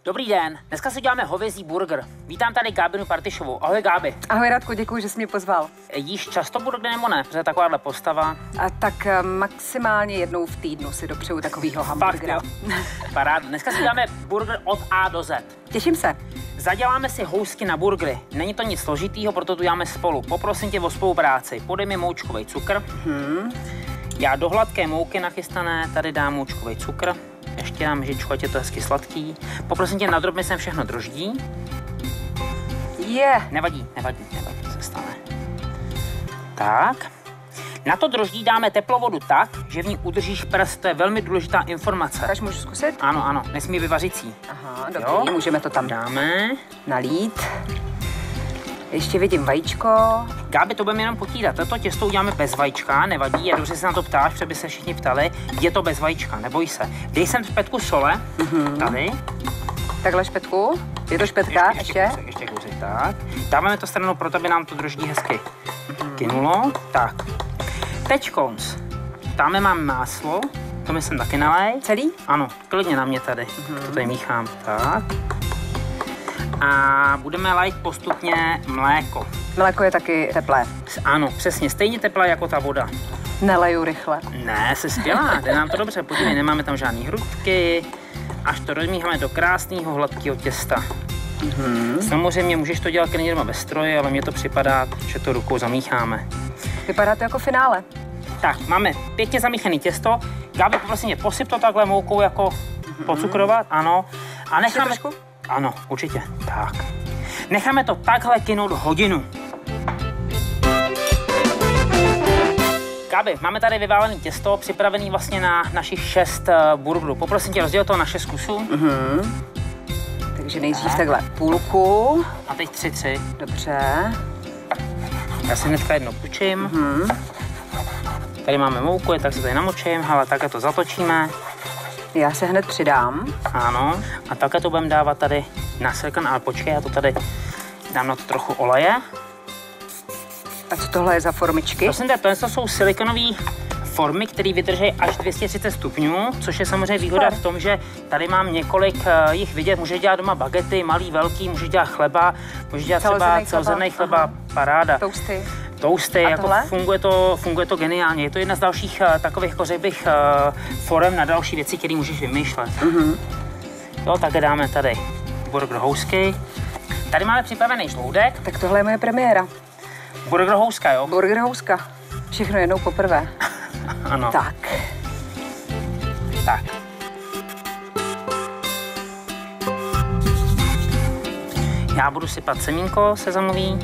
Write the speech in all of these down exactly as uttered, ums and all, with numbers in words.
Dobrý den, dneska si děláme hovězí burger. Vítám tady Gábinu Partyšovou. Ahoj Gábi. Ahoj Radku, děkuji, že jsi mě pozval. Jíš často burgery nebo ne? Protože takováhle postava. A tak maximálně jednou v týdnu si dopřeju takovýho hamburgera. Paráda. Dneska si děláme burger od A do Z. Těším se. Zaděláme si housky na burgery. Není to nic složitýho, proto tu děláme spolu. Poprosím tě o spolupráci. Podej mi moučkový cukr. Hmm. Já do hladké mouky nachystané tady dám moučkový cukr. Ještě dám žičku, ať je to hezky sladký. Poprosím tě, nadrobně sem všechno droždí. Je. Yeah. Nevadí, nevadí, nevadí, to se stane. Tak. Na to droždí dáme teplou vodu tak, že v ní udržíš prst, to je velmi důležitá informace. Takže můžu zkusit? Ano, ano, nesmí vyvařící. Aha, dobrý, můžeme to tam dáme. Nalít. Ještě vidím vajíčko. Gábi, to budeme jenom potírat. Toto těsto uděláme bez vajíčka, nevadí, je dobře, že se na to ptáš, protože by se všichni ptali. Je to bez vajíčka, neboj se. Dej sem špetku sole, mm-hmm. tady. Takhle špetku? Je to špetka ještě? Ještě, ještě kousek, tak. Dáváme to stranou proto, aby nám to droždí hezky mm-hmm. kynulo. Tak. Teď konc. Tamhle mám máslo, to mi sem taky nalej. Celý? Ano, klidně na mě tady. Mm-hmm. To tady míchám, tak. A budeme lajt postupně mléko. Mléko je taky teplé. Ano, přesně, stejně teplé jako ta voda. Neleju rychle. Ne, se skvělá, jde nám to dobře, podívej, nemáme tam žádný hrudky, až to rozmícháme do krásného hladkého těsta. Mm-hmm. Samozřejmě můžeš to dělat klidně doma bez stroje, ale mně to připadá, že to rukou zamícháme. Vypadá to jako finále. Tak, máme pěkně zamíchané těsto. Gábi, poprosím tě, posyp to takhle moukou jako mm-hmm. pocukrovat, ano. A necháme... Ano, určitě. Tak. Necháme to takhle kynout hodinu. Gábi, máme tady vyválené těsto, připravený vlastně na našich šest uh, burgerů. Poprosím tě, rozděl to na šest kusů. Mm-hmm. Takže nejdřív tak. Takhle půlku. A teď tři, tři. Dobře. Já si hnedka jedno půjčím. Mm-hmm. Tady máme mouku, tak se tady namočím, ale takhle to zatočíme. Já se hned přidám. Ano. A takhle to budeme dávat tady na silikon, ale počkej, já to tady dám na to trochu oleje. A co tohle je za formičky? Prosím tě, tohle jsou silikonové formy, které vydrží až dvě stě třicet stupňů, což je samozřejmě výhoda v tom, že tady mám několik uh, jich vidět. Můžeš dělat doma bagety, malý, velký, můžeš dělat chleba, můžeš dělat třeba celozrnný chleba, chleba paráda. Toasty. Toasty, jako funguje to, funguje to geniálně. Je to jedna z dalších uh, takových, jako řekl bych, uh, forem na další věci, které můžeš vymýšlet. Mm-hmm. Jo, také dáme tady burger housky. Tady máme připravený žloudek. Tak tohle je moje premiéra. Burger houska, jo? Burger houska. Všechno jednou poprvé. Ano. Tak. Tak. Já budu sypat semínko sezamový.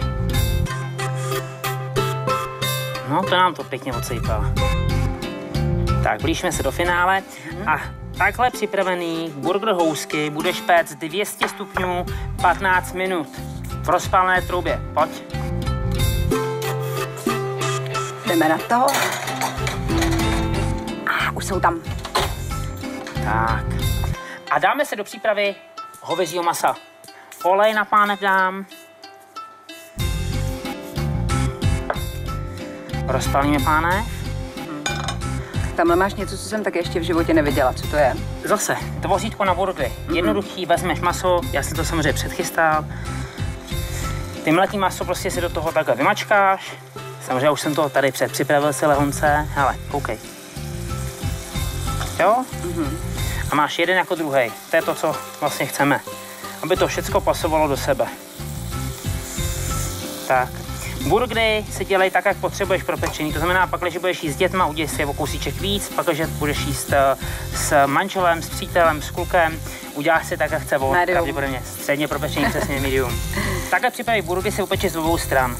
No, to nám to pěkně odsejpá. Tak, blížíme se do finále. Mm. A takhle připravený burger housky budeš péct dvě stě stupňů patnáct minut v rozpálené troubě. Pojď. Jdeme na to. A už jsou tam. Tak. A dáme se do přípravy hovězího masa. Olej na pánev dám. Rozpálíme pánev. Hmm. Tamhle máš něco, co jsem tak ještě v životě neviděla. Co to je? Zase, tvořítko na burgery. Mm-hmm. Jednoduchý, vezmeš maso, já jsem to samozřejmě předchystal. Ty mletý maso prostě si do toho takhle vymačkáš. Samozřejmě už jsem to tady předpřipravil si lehonce. Hele, koukej. Jo? Mm-hmm. A máš jeden jako druhý. To je to, co vlastně chceme. Aby to všecko pasovalo do sebe. Tak. Burgery se dělají tak, jak potřebuješ pro pečení. To znamená, pak, když budeš jíst s dětma, udělej si je o kousíček víc. Pak, když budeš jíst s manželem, s přítelem, s klukem, uděláš si tak, jak chce on. Pravděpodobně středně pro pečení, přesně medium. Takhle připraví burgery se upečeš z obou stran.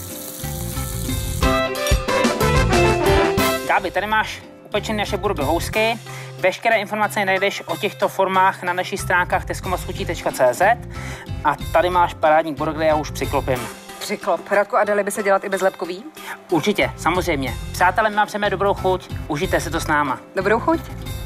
Gábi, tady máš upečené naše burger housky. Veškeré informace najdeš o těchto formách na našich stránkách tescomaschuti tečka cé zet a tady máš parádní burgery, já už přiklopím. Přiklop. Radko, a dali by se dělat i bezlepkový? Určitě, samozřejmě. Přátelé, mám přejeme dobrou chuť, užijte si to s náma. Dobrou chuť.